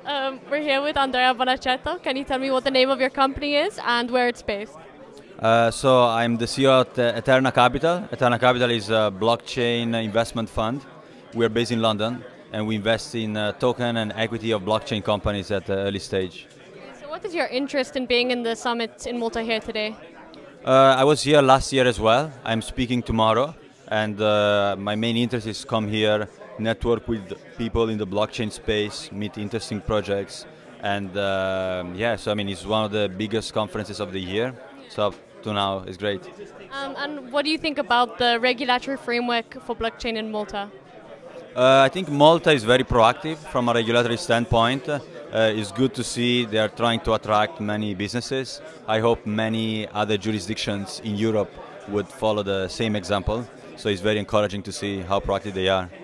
We're here with Andrea Bonaceto. Can you tell me what the name of your company is and where it's based? So I'm the CEO at Eterna Capital. Eterna Capital is a blockchain investment fund. We're based in London and we invest in token and equity of blockchain companies at the early stage. So what is your interest in being in the summit in Malta here today? I was here last year as well. I'm speaking tomorrow and my main interest is come here, network with people in the blockchain space, meet interesting projects, and so I mean it's one of the biggest conferences of the year. So up to now it's great. And what do you think about the regulatory framework for blockchain in Malta? I think Malta is very proactive from a regulatory standpoint. It's good to see they are trying to attract many businesses. I hope many other jurisdictions in Europe would follow the same example. So it's very encouraging to see how proactive they are.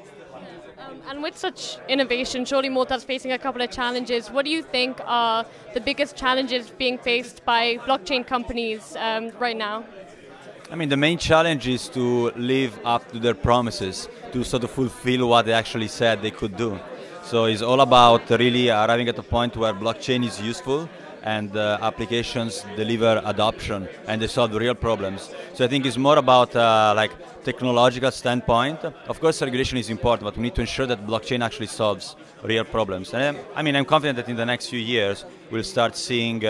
And with such innovation, surely Malta is facing a couple of challenges. What do you think are the biggest challenges being faced by blockchain companies right now? I mean, the main challenge is to live up to their promises, to sort of fulfill what they actually said they could do. So it's all about really arriving at a point where blockchain is useful and applications deliver adoption and they solve real problems. So I think it's more about like technological standpoint. Of course, regulation is important, but we need to ensure that blockchain actually solves real problems. And I mean, I'm confident that in the next few years we'll start seeing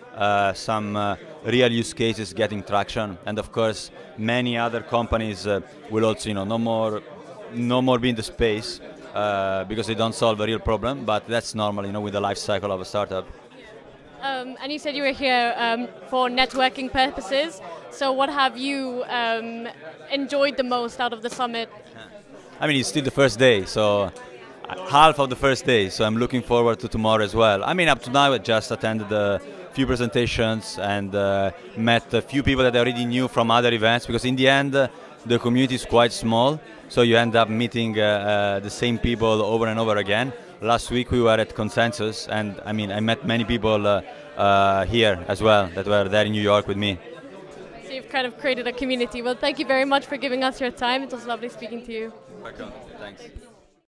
some real use cases getting traction. And of course, many other companies will also, no more be in the space because they don't solve a real problem. But that's normal, with the life cycle of a startup. And you said you were here for networking purposes. So what have you enjoyed the most out of the summit? I mean, it's still the first day, so half of the first day. So I'm looking forward to tomorrow as well. I mean, up to now I just attended a few presentations and met a few people that I already knew from other events, because in the end the community is quite small, so you end up meeting the same people over and over again. Last week we were at Consensus, and I mean I met many people here as well that were there in New York with me. So you've kind of created a community. Well, thank you very much for giving us your time. It was lovely speaking to you. Welcome. Thanks.